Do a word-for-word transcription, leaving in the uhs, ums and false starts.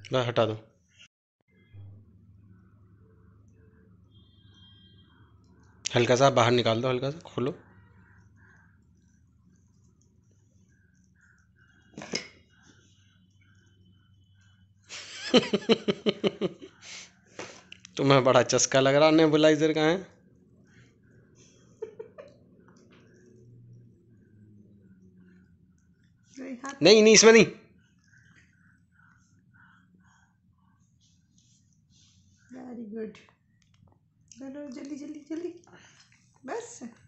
बस हटा दो। हल्का सा बाहर निकाल दो, हल्का सा खोलो। तुम्हें बड़ा चस्का लग रहा नेबुलाइजर का है। नहीं नहीं, इसमें नहीं। वेरी गुड, चलो जल्दी जल्दी जल्दी, बस।